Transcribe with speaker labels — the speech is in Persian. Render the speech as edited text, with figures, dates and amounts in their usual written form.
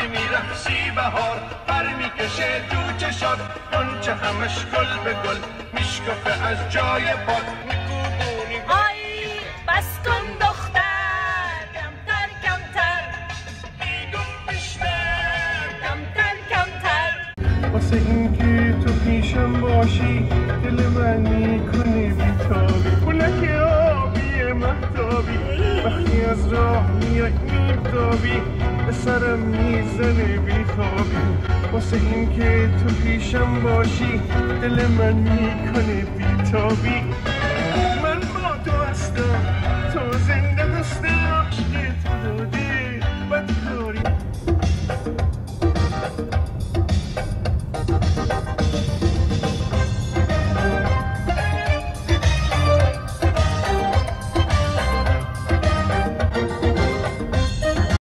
Speaker 1: ببینی رقصی بهار پر میکشه تو چشات اونچه همش گل به گل میشکفه از جای پات میکوبونی
Speaker 2: آی بس کن دختر کمتر کمتر
Speaker 1: میگم بیشتر
Speaker 2: کمتر کمتر
Speaker 1: واسه این که تو پیشم باشی دل من میکنه بیتابی پولک آبی مهتابی وقتی از راه میای میتابی به سرم میزنه بیخوابی واسه این که تو پیشم باشی دل من میکنه بیتابی من با تو هستم